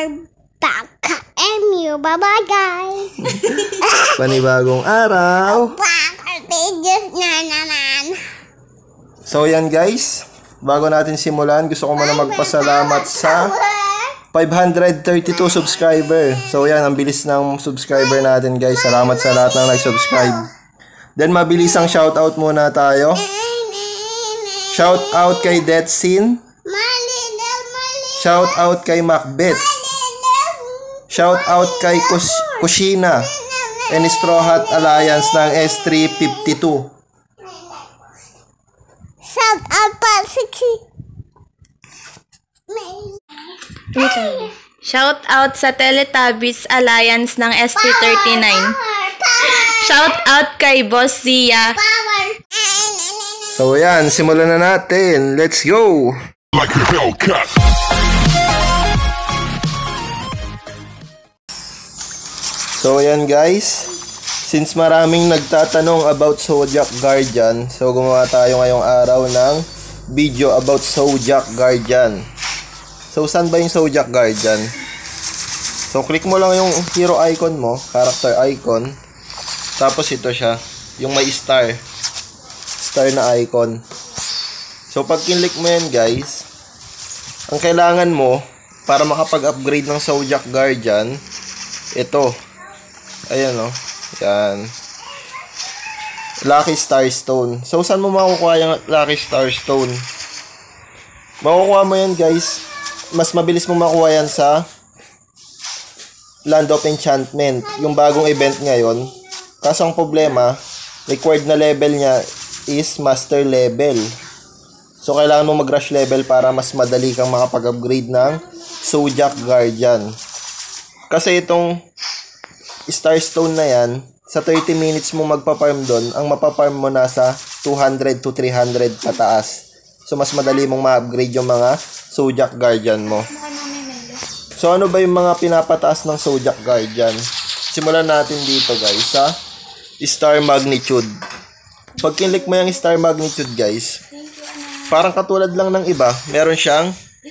Baka-MU. Bye-bye, guys. Panibagong araw. Videos na naman. So yan guys, bago natin simulan, gusto ko muna magpasalamat sa 532 subscriber. So yan, ang bilis ng subscriber natin guys. Salamat sa lahat ng nag-subscribe. Then mabilisang shoutout muna tayo. Shoutout kay Detsin. Shoutout kay Macbeth. Shoutout kay Kushina and Straw Hat Alliance ng S352. Shoutout pa si Shout out sa Teletubbies Alliance ng ST39. Shout out kay Boss Zia. So yan, simulan na natin. Let's go! Like a Hellcat. So yan guys, since maraming nagtatanong about Zodiac Guardian, so gumawa tayo ngayong araw ng video about Zodiac Guardian. So saan ba yung Zodiac Guardian? So click mo lang yung hero icon mo, character icon. Tapos ito siya, yung may star na icon. So pag kinlik mo yan guys, ang kailangan mo para makapag-upgrade ng Zodiac Guardian, ito. Ayan o. Yan. Lucky Star Stone. So, saan mo makukuha yung Lucky Star Stone? Makukuha mo yan, guys. Mas mabilis mo makuha yan sa Land of Enchantment. Yung bagong event ngayon. Kaso ang problema, required na level niya is Master level. So, kailangan mo mag-rush level para mas madali kang makapag-upgrade ng Zodiac Guardian. Kasi itong Starstone na yan, sa 30 minutes mo magpa-farm doon, ang mapaparm mo nasa 200 to 300 pataas. So, mas madali mong ma-upgrade yung mga Zodiac Guardian mo. So, ano ba yung mga pinapataas ng Zodiac Guardian? Simulan natin dito, guys, sa Star Magnitude. Pag kinlik mo yung Star Magnitude, guys, parang katulad lang ng iba, meron siyang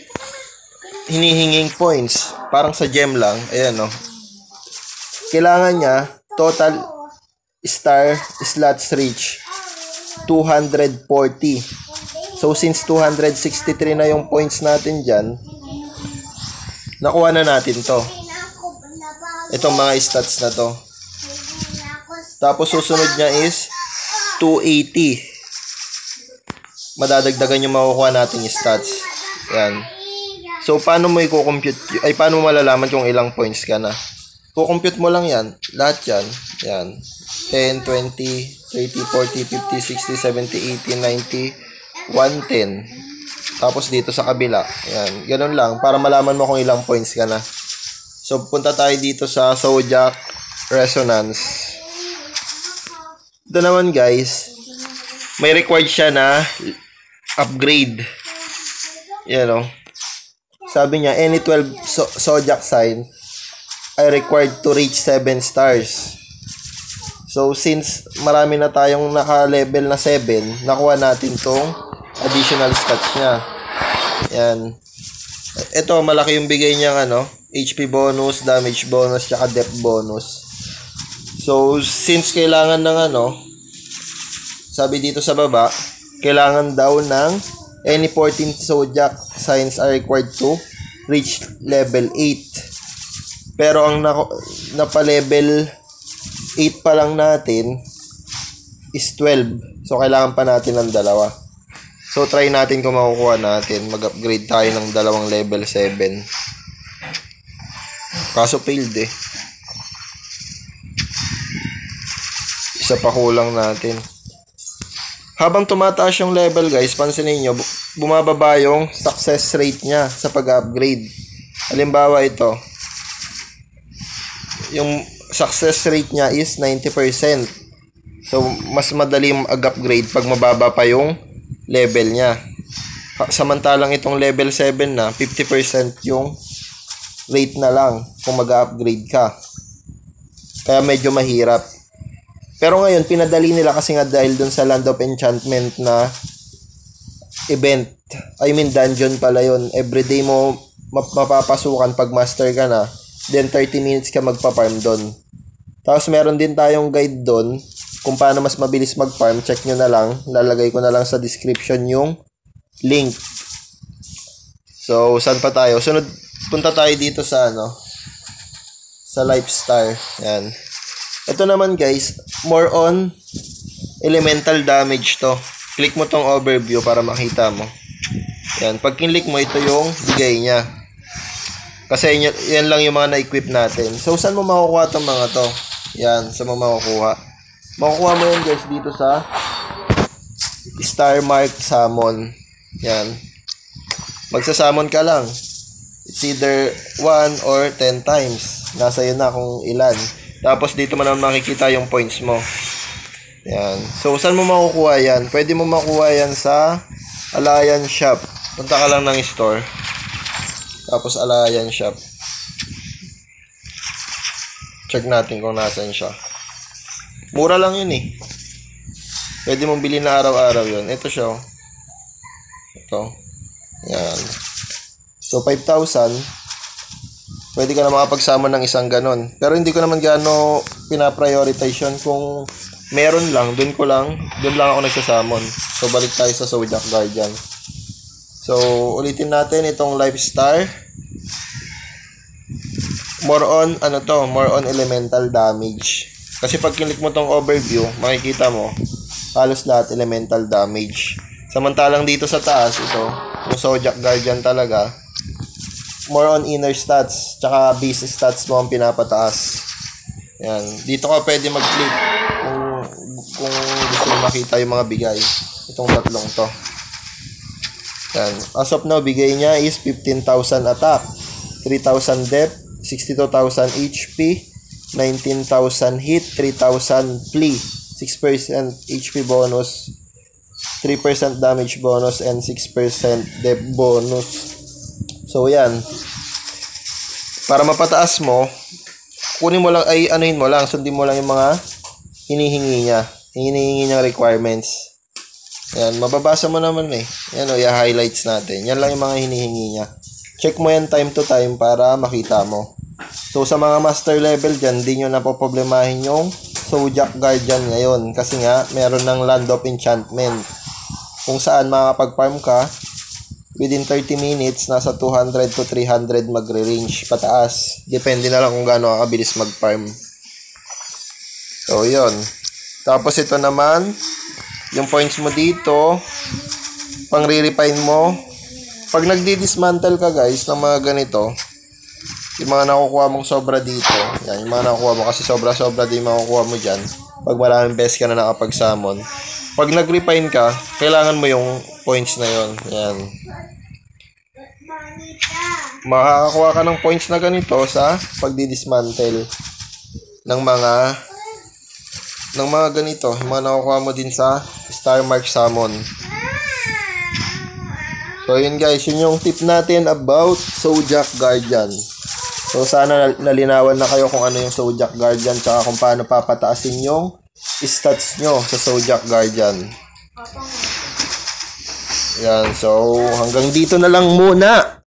hinihinging points. Parang sa gem lang. Ayan, no? Kailangan niya, total star slots reach 240. So, since 263 na yung points natin dyan, nakuha na natin to. Itong mga stats na to. Tapos, susunod niya is 280. Madadagdagan yung makukuha natin yung stats. Yan. So, paano mo i-compute? Ay, paano mo malalaman kung ilang points ka na? Kukompute mo lang yan. Lahat yan. Yan. 10, 20, 30, 40, 50, 60, 70, 80, 90, 110. Tapos dito sa kabila. Yan. Ganun lang. Para malaman mo kung ilang points ka na. So, punta tayo dito sa Zodiac Resonance. Ito naman guys. May required siya na upgrade. Yan o. Sabi niya, any 12 Zodiac sign ay required to reach 7 stars. So, since marami na tayong naka-level na 7, nakuha natin tong additional stats niya. Yan. Ito, malaki yung bigay niyang HP bonus, damage bonus, tsaka depth bonus. So, since kailangan ng sabi dito sa baba, kailangan daw ng any 14 Zodiac signs are required to reach level 8. Pero ang napa-level 8 pa lang natin is 12. So, kailangan pa natin ng dalawa. So, try natin kung makukuha natin. Mag-upgrade tayo ng dalawang level 7. Kaso failed eh. Isa pa kulang natin. Habang tumataas yung level guys, pansinin nyo, bumababa yung success rate niya sa pag-upgrade. Halimbawa ito. Yung success rate niya is 90%. So, mas madali mag-upgrade pag mababa pa yung level niya. Samantalang itong level 7 na, 50% yung rate na lang kung mag-upgrade ka. Kaya medyo mahirap. Pero ngayon, pinadali nila kasi nga dahil dun sa Land of Enchantment na event. I mean, dungeon pala yun. Everyday mo mapapasukan pag master ka na. Then 30 minutes ka magpa-farm doon. Tapos meron din tayong guide doon kung paano mas mabilis mag-farm. Check nyo na lang. Lalagay ko na lang sa description yung link. So, saan pa tayo? Sunod, punta tayo dito sa sa Lifestar. Yan. Ito naman guys, more on elemental damage to. Click mo tong overview para makita mo. Yan. Pag kinlik mo, ito yung bigay niya. Kasi yan lang yung mga na-equip natin. So, saan mo makukuha itong mga to? Yan. Saan mo makukuha? Makukuha mo yan guys dito sa Star Mark Summon. Yan. Magsasamon ka lang. It's either 1 or 10 times. Nasa yun na kung ilan. Tapos dito mo naman makikita yung points mo. Yan. So, saan mo makukuha yan? Pwede mo makuha yan sa Alliance Shop. Punta ka lang ng store. Tapos Alliance Shop. Check natin kung nasan siya. Mura lang yun eh. Pwede mong bilhin na araw-araw yun. Ito siya. Ito. Yan. So, 5,000. Pwede ka na makapagsama ng isang ganon. Pero hindi ko naman gaano pinaprioritize yun. Kung meron lang, doon lang ako nagsasamon. So, balik tayo sa Zodiac Guardian. So, ulitin natin itong Lifestar. More on elemental damage. Kasi pag kinlik mo tong overview, makikita mo, halos lahat elemental damage. Samantalang dito sa taas, ito, yung Zodiac Guardian talaga, more on inner stats, tsaka base stats mo ang pinapataas. Yan. Dito ka pwede mag-click kung gusto mo makita yung mga bigay. Itong tatlong to. Yan. As of now, bigay niya is 15,000 attack, 3,000 depth, 62,000 HP, 19,000 hit, 3,000 flee, 6% HP bonus, 3% damage bonus, and 6% depth bonus. So, yan. Para mapataas mo, kunin mo lang, sundin mo lang yung mga hinihingi niya. Hinihingi niyang requirements. Yan, mababasa mo naman eh. Yan o, i-highlights natin. Yan lang yung mga hinihingi niya. Check mo yan time to time para makita mo. So, sa mga master level dyan, di nyo napoproblemahin yung Zodiac Guardian ngayon. Kasi nga, meron ng Land of Enchantment. Kung saan makakapag-farm ka, within 30 minutes, nasa 200 to 300 magre-range pataas. Depende na lang kung gaano kabilis mag-farm. So, yun. Tapos ito naman, yung points mo dito, pang re-refine mo. Pag nagdi-dismantle ka guys ng mga ganito, yung mga nakukuha mong sobra dito, yan, yung mga nakukuha mo kasi sobra-sobra din makukuha mo dyan pag maraming best ka na nakapag-summon. Pag nag-refine ka, kailangan mo yung points na yon. Yan. Makakakuha ka ng points na ganito sa pagdi-dismantle ng mga ganito. Yung mga nakukuha mo din sa Star Mark Summon. So, yun guys. Yun yung tip natin about Zodiac Guardian. So, sana nalinawan na kayo kung ano yung Zodiac Guardian tsaka kung paano papataasin yung stats nyo sa Zodiac Guardian. Yan. So, hanggang dito na lang muna.